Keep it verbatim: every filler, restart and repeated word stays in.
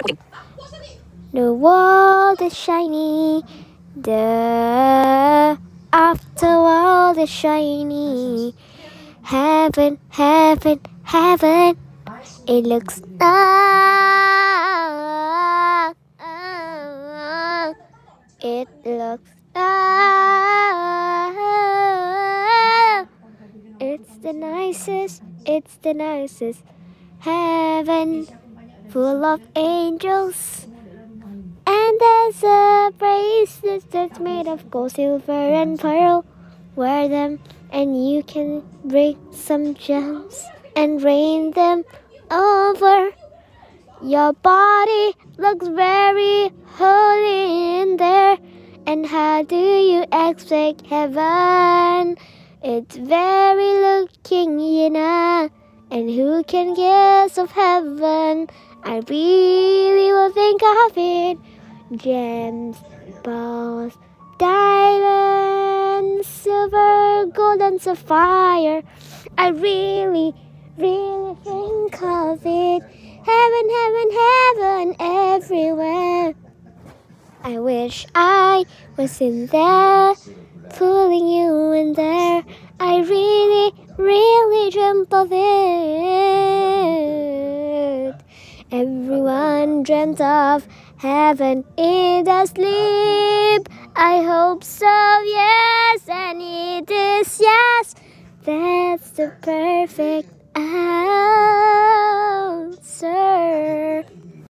The world is shiny, the afterworld is shiny. Heaven, heaven, heaven, it looks nice. It looks nice. It's the nicest, it's the nicest. Heaven full of angels. And there's a bracelet that's made of gold, silver, and pearl. Wear them and you can bring some gems and rain them over. Your body looks very holy in there. And how do you expect heaven? It's very looking, you know. And who can guess of heaven? I really will think of it. Gems, balls, diamonds, silver, gold, and sapphire. I really, really think of it. Heaven, heaven, heaven everywhere. I wish I was in there, pulling you in there. I really, really dreamt of it. Everyone dreamt of heaven in their sleep. I hope so, yes, and it is yes. That's the perfect answer.